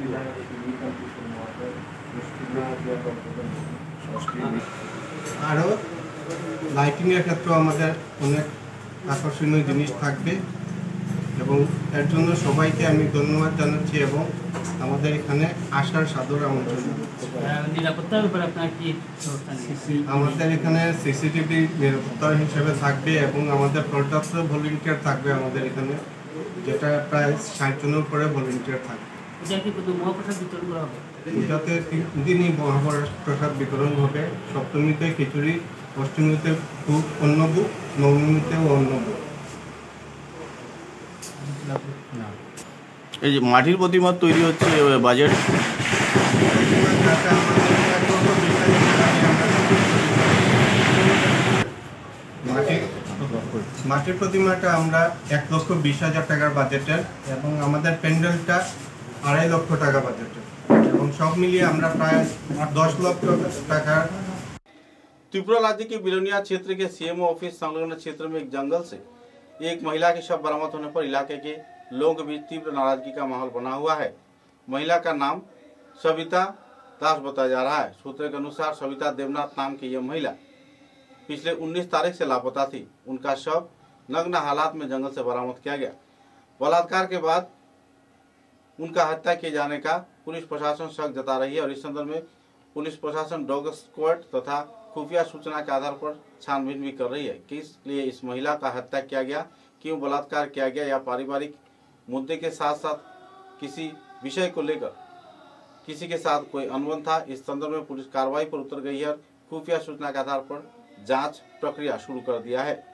আরও লাইটিংয়ের ক্ষেত্রে আমাদের অনেক আকর্ষণীয় জিনিস থাকবে,
এবং এর জন্য সবাইকে আমি ধন্যবাদ জানাচ্ছি এবং আমাদের এখানে আসার সাদর আমন্ত্রণ।
নিরাপত্তার ব্যাপারে আপনার কি
আমাদের এখানে সিসিটিভি নিরাপত্তা হিসেবে থাকবে এবং আমাদের পর্যাপ্ত ভলেন্টিয়ার থাকবে আমাদের এখানে, যেটা প্রায় 60 জনের উপরে ভলেন্টিয়ার থাকবে।
মহাপ্রসাদ বিতরণ করা হবে,
পূজাতে 3 দিনই মহাপ্রসাদ বিতরণ হবে। সপ্তমীতে খিচুড়ি, অষ্টমীতে অন্নভোগ, নবমীতেও অন্নভোগ।
এই যে মাটির প্রতিমা তৈরি হচ্ছে, বাজেট
মাটির প্রতিমাটা আমরা 1,20,000 টাকার বাজেটের এবং আমাদের প্যান্ডেলটা 2.5 লক্ষ টাকা বাজেটের এবং सब मिलिए আমরা প্রায় 10 লক্ষ টাকা।
त्रिपुरा राज्य के बिलोनिया क्षेत्र के सीएमओ ऑफिस संलग्न क्षेत्र में एक जंगल से एक महिला के शव बरामद होने पर इलाके के लोगों के बीच तीव्र नाराजगी का माहौल बना हुआ है। महिला का नाम सविता दास बताया जा रहा है। सूत्रों के अनुसार सविता देवनाथ नाम की यह महिला पिछले 19 तारीख से लापता थी। उनका शव नग्न हालात में जंगल से बरामद किया गया। बलात्कार के बाद उनका हत्या किए जाने का पुलिस प्रशासन शक जता रही है और इस संदर्भ में पुलिस प्रशासन डॉग स्क्वाड तथा खुफिया सूचना के आधार पर छानबीन भी कर रही है कि इसलिए इस महिला का हत्या किया गया, क्यों बलात्कार किया गया या पारिवारिक मुद्दे के साथ साथ किसी विषय को लेकर किसी के साथ कोई अनबन था। इस संदर्भ में पुलिस कार्रवाई पर उतर गई है और खुफिया सूचना के आधार पर जांच प्रक्रिया शुरू कर दिया है।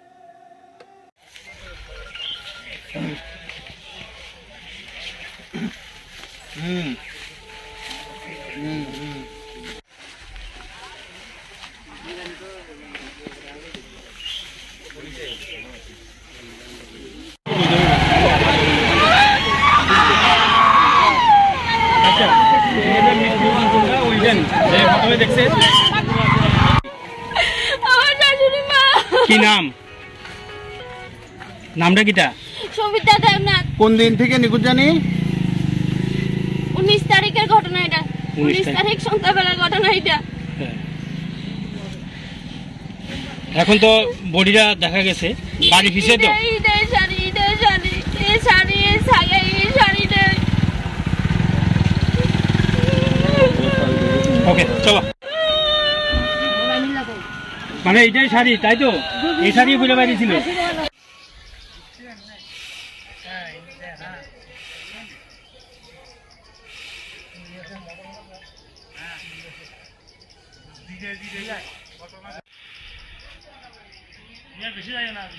কি নাম? নামটা কিটা?
সবিতা দেবনাথ।
কোন দিন থেকে নিখোঁজ জানি?
19 তারিখের ঘটনা এটা। 19 তারিখ সন্ধ্যাবেলার ঘটনা এটা।
এখন তো বডিটা দেখা গেছে, বাড়ি ফিসে তো
এই শাড়ি
ওকে চলো। মানে এইটাই শাড়ি তাই তো? এই শাড়ি বলে বাইরে ছিল। বেশি যায় না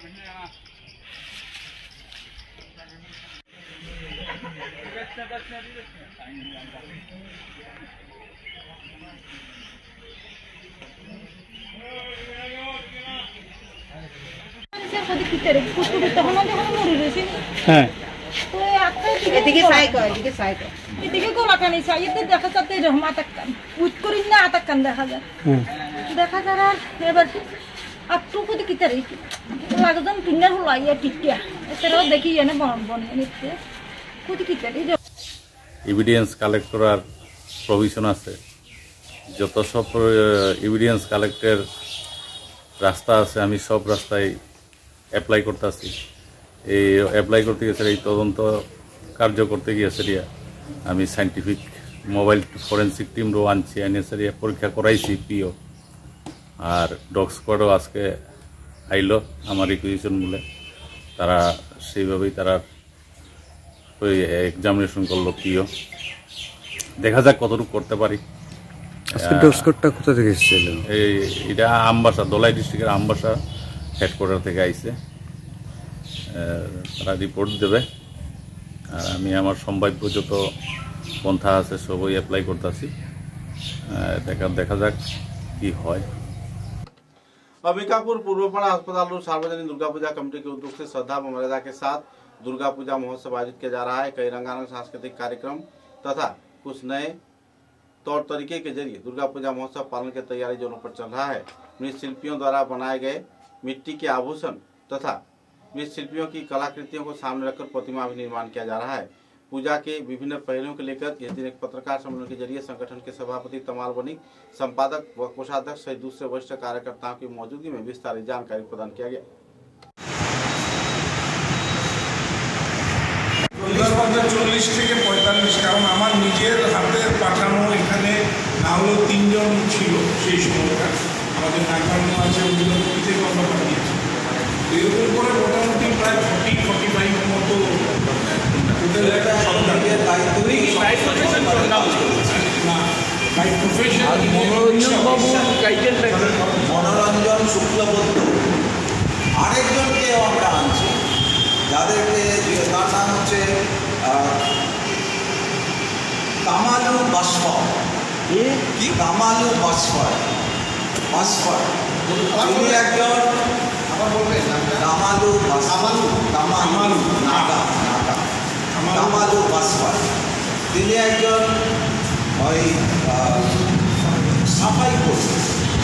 হ্যাঁ
এদিকে গোলাকানি চাইতে দেখা যাচ্ছে এরকম আতাক্কান উইট করি না আতাক্কান দেখা যায় দেখা যায় আর এবার আটটু কোথায় কিতে রেখে লাগজন কিনে হলাইয়া টিকিয়া এটাও দেখি এনে বন নিচ্ছে কোথায় কিতে
এভিডেন্স কালেক্ট করার প্রভিশন আছে। যত সব এভিডেন্স কালেক্টের রাস্তা আছে আমি সব রাস্তায় অ্যাপ্লাই করতেছি। এই অ্যাপ্লাই করতে গেছে, এই তদন্ত কার্য করতে গিয়েছে আমি সাইন্টিফিক মোবাইল ফরেন্সিক টিমরও আনছি, এনে পরীক্ষা করাইছি পিও আর ডগ স্কোয়াডও আজকে আইলো আমার রিকুইজিশন বলে। তারা সেইভাবেই তারা ওই এক্সামিনেশন করলো পিও। দেখা যাক কতটুকু করতে পারি।
ডগ স্কোয়াডটা কোথা থেকে এসেছিল?
এটা আমবাসা, দোলাই ডিস্ট্রিক্টের আমবাসা হেডকোয়ার্টার থেকে আইছে। তারা রিপোর্ট দেবে আর আমি আমার সম্ভাব্য যত পন্থা আছে সবই অ্যাপ্লাই করতেছি। দেখা যাক কি হয়।
अंबिकापुर पूर्वपड़ा अस्पताल और सार्वजनिक दुर्गा पूजा कमेटी के उद्योग से श्रद्धा व मर्यादा के साथ दुर्गा पूजा महोत्सव आयोजित किया जा रहा है। कई रंगारंग सांस्कृतिक कार्यक्रम तथा कुछ नए तौर तरीके के जरिए दुर्गा पूजा महोत्सव पालन की तैयारी जोरों पर चल रहा है। मृतशिल्पियों द्वारा बनाए गए मिट्टी के आभूषण तथा मृतशिल्पियों की कलाकृतियों को सामने रखकर प्रतिमा भी निर्माण किया जा रहा है। पूजा के विभिन्न पहलुओं को लेकर इस दिन एक पत्रकार सम्मेलन के जरिए संगठन के सभापति तमाल वनिक, संपादक व कोषाध्यक्ष सहित दूसरे वरिष्ठ कार्यकर्ताओं की मौजूदगी में विस्तारित जानकारी प्रदान किया गया।
40 থেকে 45, কারণ আমার নিজের হাতের পাঠানো এখানে না হলেও 3 জন ছিল সেই সময়টা, আমাদের নাগানো আছে ওগুলো থেকে আমরা পাঠিয়েছি। এরকম করে মোটামুটি প্রায় 40-45 মতো
মনোরঞ্জন শুক্লবদ্ধ আরেকজনকেও আমরা আনছি, যাদেরকে তার নাম হচ্ছে কামালু বাসফর। কি কামালু বাসফর? তিনি একজন কামালু বাসফর, তিনি একজন ওই সাফাই কর্মী।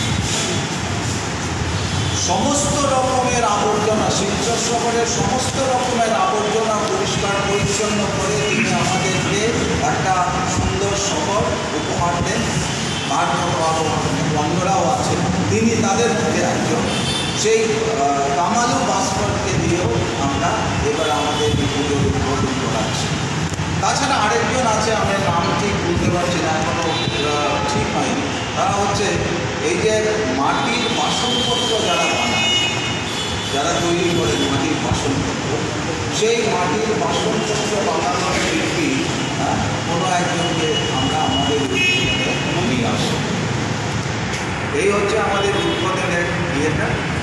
সমস্ত রকমের আবর্জনা, শিলচর শহরের সমস্ত রকমের আবর্জনা পরিষ্কার পরিচ্ছন্ন করে তিনি আমাদেরকে একটা সুন্দর শহর উপহার দেন। তার মতো আরও বন্ধুরাও আছে, তিনি তাদের মধ্যে একজন। সেই কামালু বাসফরকে দিয়েও আমরা এবার আমাদের পুজোর উদ্বোধন করাচ্ছি। তাছাড়া আরেকজন আছে, আমি নাম ঠিক বলতে পারছি না, এখনও ঠিক হয়নি। তারা হচ্ছে এই যে মাটির বাসনপত্র যারা বানায়, যারা তৈরি করেন মাটির বাসনপত্র, সেই মাটির বাসনপত্র বানানোর শিল্পী কোনো একজনকে আমরা আমাদের উদ্বোধনে নিয়ে আসি। এই হচ্ছে আমাদের উদ্বোধনের ইয়েটা।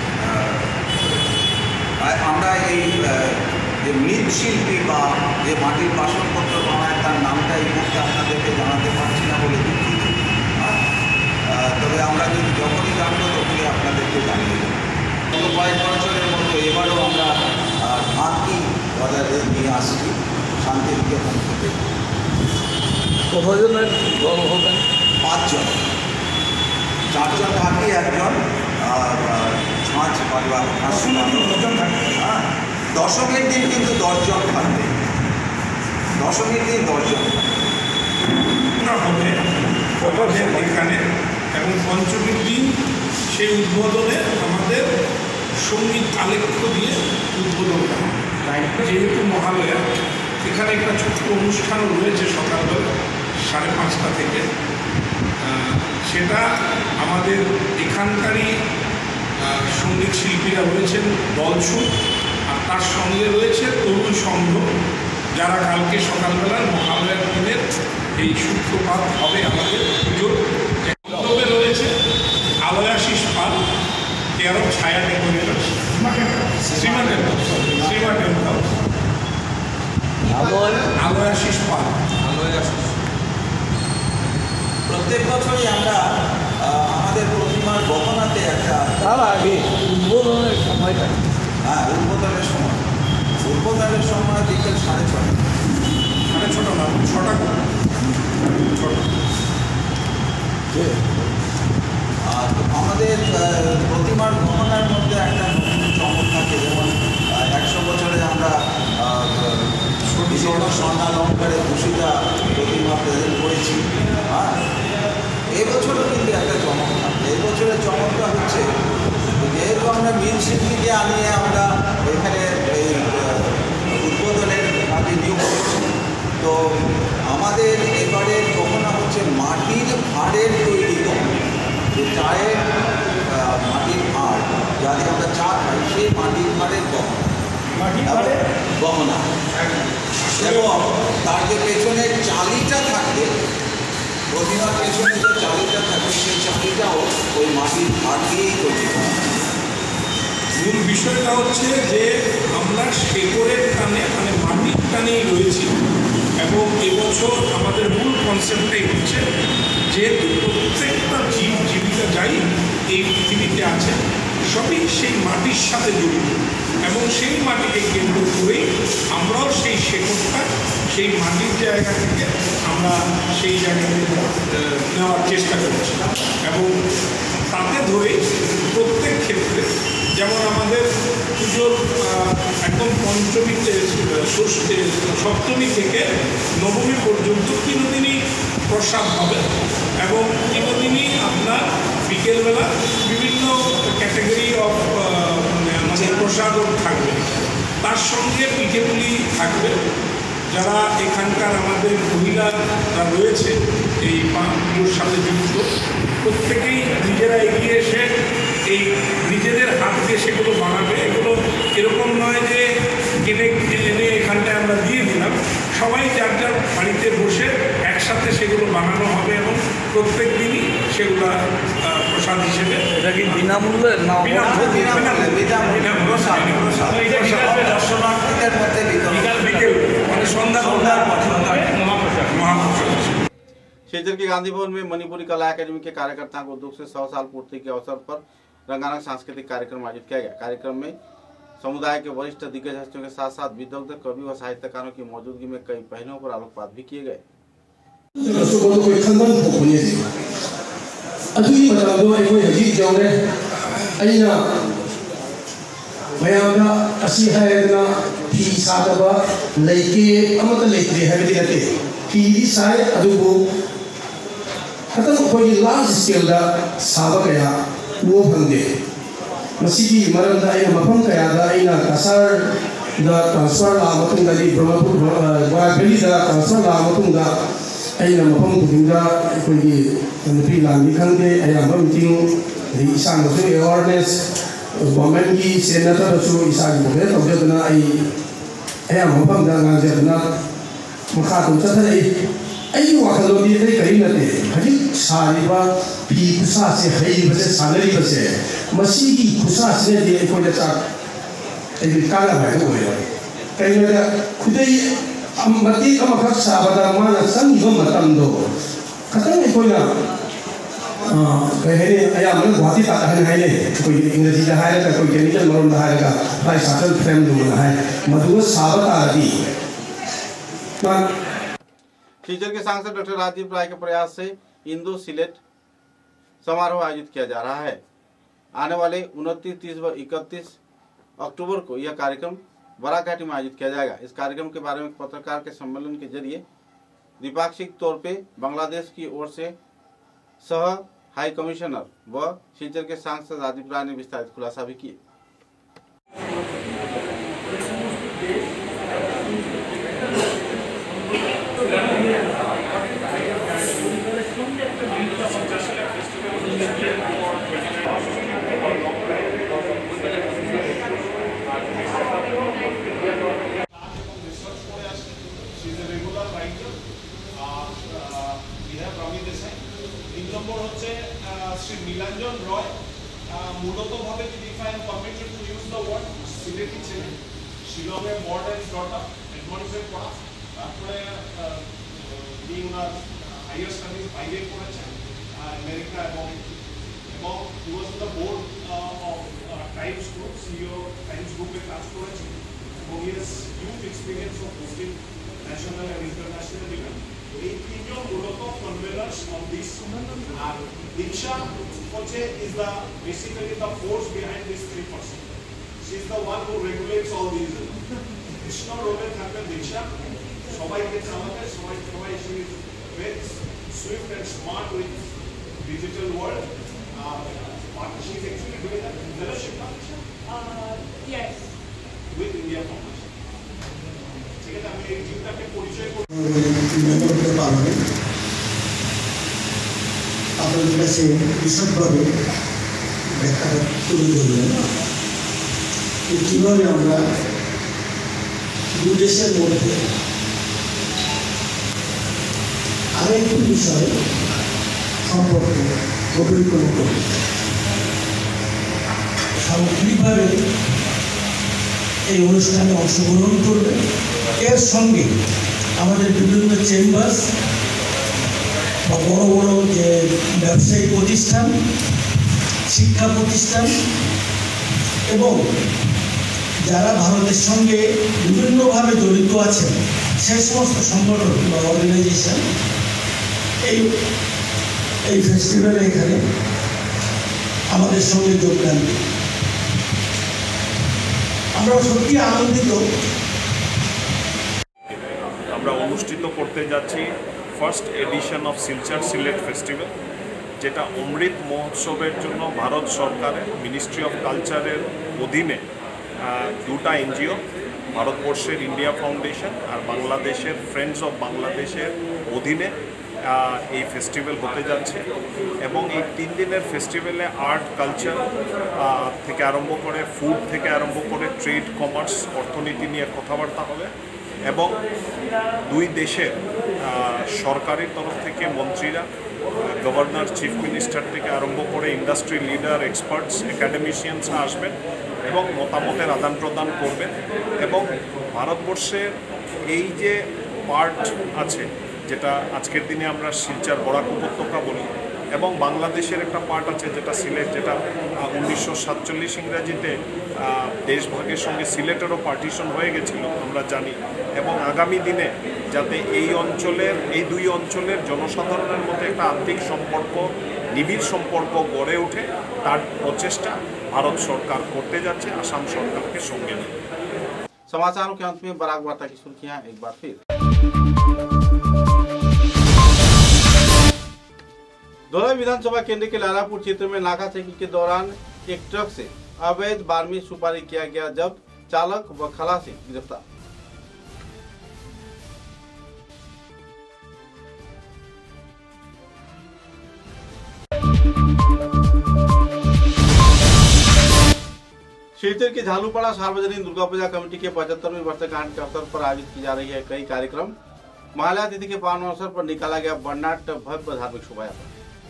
আমরা এই যে মৃৎশিল্পী বা যে মাটির বাসনপত্র বানায় তার নামটা এই মুহূর্তে আপনাদেরকে জানাতে পারছি না বলে দুঃখিত। তবে আমরা যদি যখনই জানবো তখনই আপনাদেরকে জানিয়ে দেবো। গত কয়েক বছরের মতো এবারও আমরা ঢাকি বাজারে নিয়ে আসছি শান্তিনিকেতন থেকে।
কতজনের দল হবেন?
5 জন, 4 জন ঢাকি, একজন ছাঁচ পারিবার। হ্যাঁ, দশমীর দিন কিন্তু 10 জন থাকবে, দশমীর দিন 10 জন
হবে এখানে। এবং পঞ্চমীর দিন সেই উদ্বোধনে আমাদের সঙ্গীত আলেখ্য দিয়ে উদ্বোধন করা। যেহেতু মহালয়া, এখানে একটা ছোট্ট অনুষ্ঠান রয়েছে সকালবেলা 5:30 থেকে। সেটা আমাদের এখানকারই সঙ্গীত শিল্পীরা রয়েছেন দলছুট, আর তার সঙ্গে রয়েছে তরুণ সংঘ, যারা কালকে সকালবেলার মহালয়ার দিনের এই সূত্রপাত হবে আমাদের পুজোর। রয়েছে আলয়াশিস পাল, তেরো ছায়া ডেকোরেটর, শ্রীমা টেম্পল, আলয়াশিস পাল।
প্রত্যেক বছরই আমরা আমাদের প্রতিমার গহনাতে একটা
উদ্বোধনের সময়টা,
হ্যাঁ উদ্বোধনের সময় বিকেল 6:30,
6:30 না 6টা
আর আমাদের প্রতিমার গহনার মধ্যে একটা নতুন চমক থাকে। যেমন 100 বছরে আমরা স্বর্ণালঙ্কারে ভূষিতা প্রতিমা প্রেজেন্ট করেছি। এবছরও কিন্তু একটা চমক থাকবে। এবছরের চমকটা হচ্ছে যেহেতু আমরা মৃৎশিল্পীকে আনিয়ে আমরা এখানে এই উদ্বোধনের কাজে নিয়োগ করেছি, তো আমাদের এবারের গহনা হচ্ছে মাটির ভাঁড়ের তৈরি গহনা। যে চায়ের মাটির ভাঁড়, যাতে আমরা চা খাই, সেই মাটির ভাঁড়ের গহনা এবং তার যে পেছনের চালিটা থাকবে, প্রতিমার পেছনে যে চালিটা থাকবে, সেই চালিটাও ওই মাটির ভাঁড় দিয়েই তৈরি করা।
মূল বিষয়টা হচ্ছে যে আমরা শেকড়ের টানে, মানে মাটির টানেই রয়েছি। এবং এবছর আমাদের মূল কনসেপ্টটাই হচ্ছে যেহেতু প্রত্যেকটা জীবিকা যাই এই পৃথিবীতে আছে, সবই সেই মাটির সাথে জড়িত, এবং সেই মাটিকে কেন্দ্র করেই আমরাও সেই শেকড়টা সেই মাটির জায়গা থেকে আমরা সেই জায়গাতে নেওয়ার চেষ্টা করছি। এবং তাতে ধরে প্রত্যেক ক্ষেত্রে, যেমন আমাদের পুজোর একদম পঞ্চমীতে, সপ্তমী থেকে নবমী পর্যন্ত 3 দিনই প্রসাদ হবে, এবং 3 দিনই আপনার বিকেলবেলা বিভিন্ন ক্যাটাগরি অফ মানে প্রসাদও থাকবে। তার সঙ্গে পিঠেপুলি থাকবে, যারা এখানকার আমাদের মহিলারা রয়েছে এই পুজোর সাথে যুক্ত, প্রত্যেকেই নিজেরা এগিয়ে এসে এই নিজেদের হাত দিয়ে সেগুলো বানাবে। এগুলো এরকম নয় যে এনে এখানটায় আমরা দিয়ে দিলাম, সবাই যার যার বাড়িতে বসে একসাথে সেগুলো বানানো হবে এবং প্রত্যেক দিনই সেগুলো প্রসাদ হিসেবে।
এটা কি বিনামূল্যে না?
क्षेत्र के गांधी भवन में मणिपुरी कला एकेडमी के कार्यकर्ताओं को दुख से 100 साल पूर्ति के अवसर पर रंगारंग सांस्कृतिक कार्यक्रम आयोजित किया गया। कार्यक्रम में समुदाय के वरिष्ठ दिग्गज हस्तियों के साथ साथ विद्वत, कवि व साहित्यकारों की मौजूदगी में कई पहलुओं पर आलोकपात भी किए गए।
लार्ज स्केल साब क्या वो फंदे मफम क्या कसार ट्रांसफर लादी ब्रह्मपुरी ट्रांसफर लाम मफम खुदी लानी खंदे अयाब मीटिंग इसा अवेयरनेस गवर्नमेंट की सेनेटरसु इसा मोबिलाइज तौजना अयाब मफम गाजना मखा चथरई वाखलोदी कई नाते हजिक सारीब फी खुसा से हईबसे सानरीबसे मसीगी खुसा से अखोद चाक कानबाय कईना खुदई मतीक अमखक साबदा माना संगीब मतमदो खतंग अखोना कहे अयामन गुवाहाटी ताहन हाइने कोई इंग्रजी दा हायरगा कोई केमिकल मरोम दा हायरगा फ्राई साटल फ्रेम दुमन हाय मधुव साबतादी
शिवचर के सांसद डॉक्टर राजीव राय के प्रयास से इंदू सिलेट समारोह आयोजित किया जा रहा है। आने वाले 29, 30 व 31 अक्टूबर को यह कार्यक्रम बराघाटी में आयोजित किया जाएगा। इस कार्यक्रम के बारे में पत्रकार के सम्मेलन के जरिए द्विपाक्षिक तौर पे बांग्लादेश की ओर से सह हाई कमिश्नर व शिवचर के सांसद राजीव राय ने विस्तारित खुलासा भी किए।
শ্রী নীলাঞ্জন রয় মূলতভাবে যদি fine permitted to use the word Sylheti ছিলেন, শিলংয়ে বর্ড অ্যান্ড ব্রট আপ এডমন্টসে পড়া, তারপরে তিনি ওনার হাইয়ার স্টাডিজ বাইরে করেছেন আমেরিকা এবং he was the board of Times group, CEO Times গ্রুপে কাজ করেছেন এবং he has huge experience of hosting national and international event. এই তিনজন মূলত কনভেনার্স অফ দিস। আর দীক্ষা হচ্ছে is the basically the force behind this 3%। She is the one who regulates all this. Krishna রোলে থাকবেন দীক্ষা, সবাইকে চালাতে, সবাই she is very swift and smart with digital world. She is actually doing the fellowship with India Foundation. ঠিক আছে, আমি এই টিমটাকে পরিচয় করতে
পারবেন। আপনাদের কাছে বিশদভাবে ব্যাখ্যাটা তুলে ধরলেন কীভাবে আমরা দু দেশের মধ্যে আরেকটি বিষয়ে সম্পর্ক গভীরীকরণ করি। সামগ্রিকভাবে এই অনুষ্ঠানে অংশগ্রহণ করবে। এর সঙ্গে আমাদের বিভিন্ন চেম্বার্স বা বড় বড় যে ব্যবসায়ী প্রতিষ্ঠান, শিক্ষা প্রতিষ্ঠান এবং যারা ভারতের সঙ্গে বিভিন্নভাবে জড়িত আছেন সে সমস্ত সংগঠন বা অর্গানাইজেশন এই ফেস্টিভ্যালে এখানে আমাদের সঙ্গে যোগদান। আমরা সত্যি আনন্দিত।
আমরা অনুষ্ঠিত করতে যাচ্ছি first edition of Silchar Sylhet festival, যেটা অমৃত মহোৎসবের জন্য ভারত সরকারের মিনিস্ট্রি অফ কালচারের অধীনে দুটা এনজিও, ভারতবর্ষের ইন্ডিয়া ফাউন্ডেশন আর বাংলাদেশের ফ্রেন্ডস অফ বাংলাদেশের অধীনে এই ফেস্টিভ্যাল হতে যাচ্ছে। এবং এই 3 দিনের ফেস্টিভ্যালে আর্ট, কালচার থেকে আরম্ভ করে, ফুড থেকে আরম্ভ করে, ট্রেড, কমার্স, অর্থনীতি নিয়ে কথাবার্তা হবে। এবং দুই দেশের সরকারের তরফ থেকে মন্ত্রীরা, গভর্নর, চিফ মিনিস্টার থেকে আরম্ভ করে ইন্ডাস্ট্রি লিডার, এক্সপার্টস, একাডেমিশিয়ানসরা আসবেন এবং মতামতের আদান প্রদান করবেন। এবং ভারতবর্ষের এই যে পার্ট আছে, যেটা আজকের দিনে আমরা শিলচর বরাক উপত্যকা বলি, এবং বাংলাদেশের একটা পার্ট আছে যেটা সিলেট, যেটা 1947 ইংরাজিতে দেশভাগের সঙ্গে সিলেটেরও পার্টিশন হয়ে গেছিল আমরা জানি। এবং আগামী দিনে যাতে এই দুই অঞ্চলের জনসাধারণের মধ্যে একটা আর্থিক সম্পর্ক, নিবিড় সম্পর্ক গড়ে ওঠে, তার প্রচেষ্টা ভারত সরকার করতে যাচ্ছে আসাম সরকারকে সঙ্গে নিয়ে।
समाचारों के अंत में बराक वार्ता की सुर्खियां एक बार फिर। धोलाई विधानसभा केंद्र के लालापुर क्षेत्र में नाका चेकिंग के दौरान एक ट्रक से अवैध बारमी सुपारी किया गया जब्त, चालक व खलासी गिरफ्तार। शिलचर के झालूपाड़ा सार्वजनिक दुर्गा पूजा कमेटी के 75वें वर्षगांठ के अवसर पर आयोजित की जा रही है कई कार्यक्रम। महालया तिथि के पावन अवसर पर निकाला गया बर्नाट भव्य धार्मिक शोभायात्रा।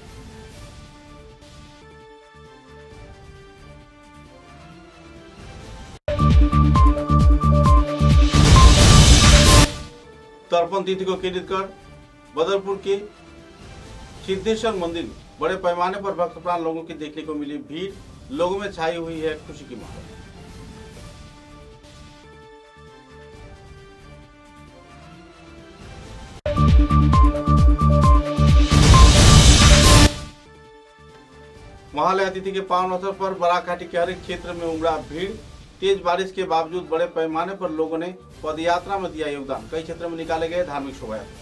तर्पण तिथि को केंद्रित कर बदरपुर के सिद्धेश्वर मंदिर में बड़े पैमाने पर भक्त प्राण लोगों की देखने को मिली भीड़, लोगों में छाई हुई है खुशी की माहौल। महालया तिथि के पावन अवसर पर बराकाठी के हर एक क्षेत्र में उमड़ा भीड़। तेज बारिश के बावजूद बड़े पैमाने पर लोगों ने पदयात्रा में दिया योगदान। कई क्षेत्रों में निकाले गए धार्मिक शोभायात्रा।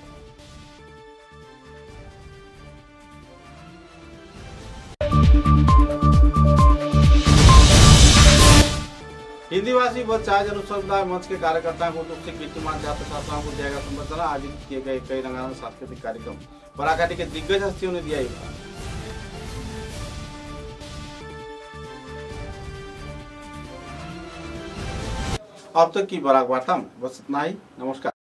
हिंदी भाषी व चाय जन समुदाय मंच के कार्यकर्ताओं को रूप से कीर्तिमान छात्र छात्राओं को दिया गया संबर्धना। आयोजित किए गए कई रंगारंग सांस्कृतिक कार्यक्रम। बराकाठी के दिग्गज हस्तियों ने दिया योगदान। अब तक की बराक वार्ता में बस इतना ही। नमस्कार।